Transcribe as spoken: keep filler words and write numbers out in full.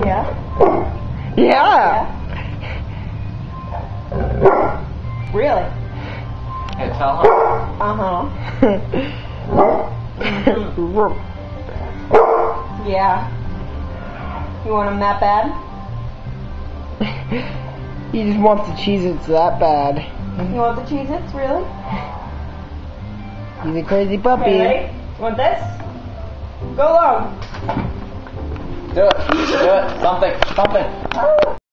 Yeah? Yeah. Yeah. Really? Hey, tell him. Uh-huh. Yeah. You want him that bad? He just wants the Cheez-Its that bad. You want the Cheez-Its, really? He's a crazy puppy. Okay, ready? You want this? Go long. Do it. Do it. Something. Something.